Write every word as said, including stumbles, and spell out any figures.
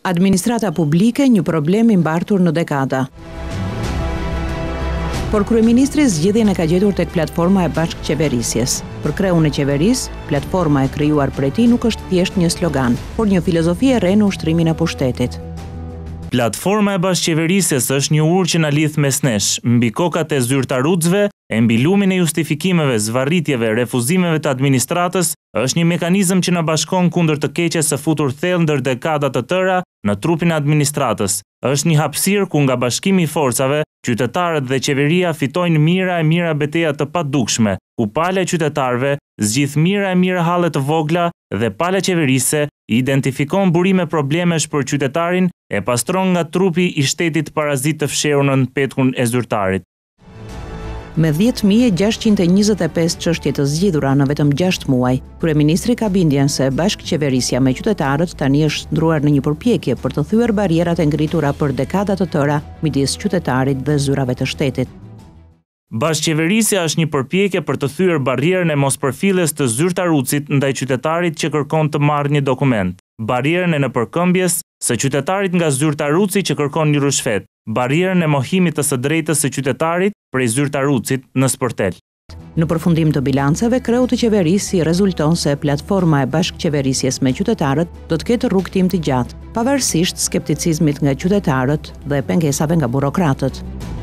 Administrata publike një problem i mbartur në dekada. Por kryeministri zgjidhjen e ka gjetur tek platforma e bashkëqeverisjes. Për kreun e qeverisë, platforma e krijuar prej tij nuk është thjesht një slogan, por një filozofi e re në ushtrimin e pushtetit. Platforma e bashkëqeverisjes është një urë që na lidh mes nesh, mbi kokat e zyrtaruesve, e mbi lumin e justifikimeve, zvarritjeve, refuzimeve të administratës, është një mekanizëm që na bashkon kundër të keqes së futur thellë ndër dekada të tëra në trupin e administratës. Është një hapësirë ku nga bashkimi i forcave, qytetarët dhe qeveria fitojnë mira e mira betejë të padukshme, ku pala e qytetarëve zgjidh mira e mira halle të vogla dhe pala qeverisë identifikon burime problemesh për qytetarin e pastron nga trupi i shtetit parazit të fshehur në petkun e zyrtarit. Me dhjetë mijë e gjashtëqind e njëzet e pesë çështje të zgjidhura në vetëm gjashtë muaj, kryeministri ka bindjen se bashkëqeverisja me qytetarët tani është ndruar në një përpjekje për të thyer barrierat e ngritura për dekada të tëra midis qytetarit dhe zyrave të shtetit. Bashkëqeverisja është një përpjekje për të thyer barrierën e mospërfilljes të zyrtarucit ndaj qytetarit që kërkon të marrë një dokument, barrierën e nëpërkëmbjes së qytetarit nga zyrtaruci që kërkon një rishfet, barrierën e mohimit të së drejtës së qytetarit prej zyrtarucit në sportel. Në përfundim të bilanceve, kreu të qeverisë si rezulton se platforma e bashkëqeverisjes me qytetarët do të ketë rrugëtim të gjatë, pavarësisht skepticizmit nga qytetarët dhe pengesave nga burokratët.